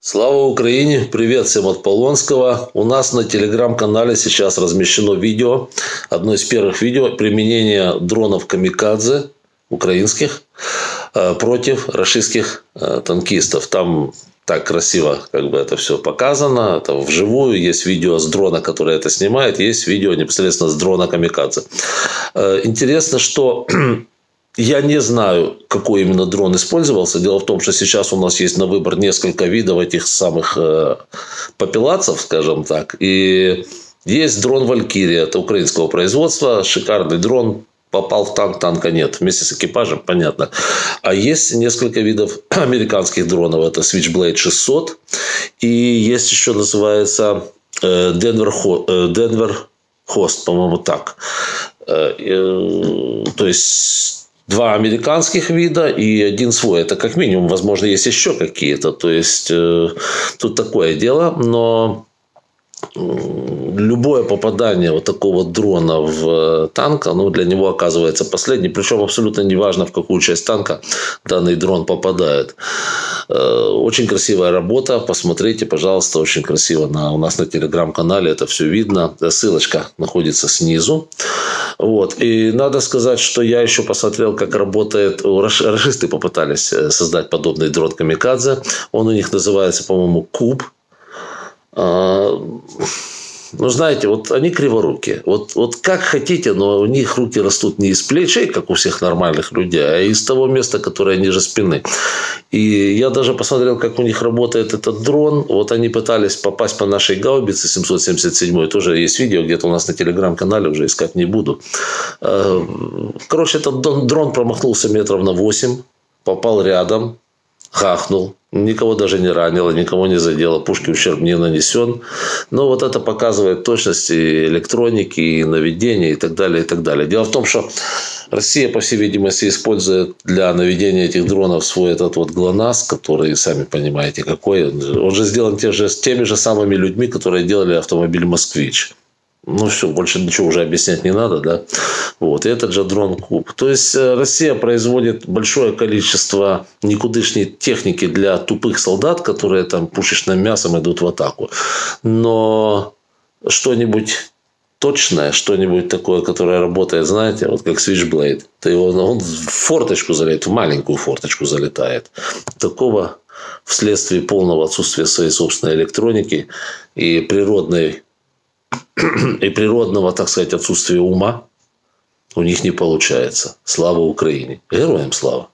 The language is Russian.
Слава Украине! Привет всем от Полонского. У нас на телеграм-канале сейчас размещено видео, одно из первых видео применения дронов камикадзе украинских против рашистских танкистов. Там так красиво это все показано. Это вживую. Есть видео с дрона, который это снимает. Есть видео непосредственно с дрона камикадзе. Интересно, что я не знаю, какой именно дрон использовался. Дело в том, что сейчас у нас есть на выбор несколько видов этих самых попелацев, скажем так. И есть дрон «Валькирия». Это украинского производства. Шикарный дрон. Попал в танк, танка нет. Вместе с экипажем, понятно. А есть несколько видов американских дронов. Это Switchblade 600. И есть еще, называется, Denver Host, по-моему, так. То есть два американских вида и один свой. Это как минимум. Возможно, есть еще какие-то. То есть тут такое дело. Но любое попадание вот такого дрона в танк, для него оказывается последним. Причем абсолютно неважно, в какую часть танка данный дрон попадает. Очень красивая работа. Посмотрите, пожалуйста, очень красиво. У нас на телеграм-канале это все видно. Ссылочка находится снизу. Вот. И надо сказать, что я еще посмотрел, как работает. Рашисты попытались создать подобный дрон камикадзе. Он у них называется, по-моему, Куб. Знаете, они криворукие. Вот как хотите, но у них руки растут не из плечей, как у всех нормальных людей, а из того места, которое ниже спины. И я даже посмотрел, как у них работает этот дрон. Вот они пытались попасть по нашей гаубице 777. Тоже есть видео где-то у нас на телеграм-канале, уже искать не буду. Короче, этот дрон промахнулся метров на 8, попал рядом, хахнул. Никого даже не ранило, никого не задело, пушки ущерб не нанесен. Но вот это показывает точность и электроники, и наведения, и так далее, и так далее. Дело в том, что Россия, по всей видимости, использует для наведения этих дронов свой этот ГЛОНАСС, который, сами понимаете, какой. Он же сделан теми же самыми людьми, которые делали автомобиль «Москвич». Все, больше ничего уже объяснять не надо, да? Вот. И этот же дрон Куб. То есть Россия производит большое количество никудышней техники для тупых солдат, которые там пушечным мясом идут в атаку. Но что-нибудь точное, что-нибудь такое, которое работает, знаете, вот как Switchblade. Он в форточку залетает, в маленькую форточку залетает. Такого вследствие полного отсутствия своей собственной электроники и природного, так сказать, отсутствия ума у них не получается. Слава Украине! Героям слава!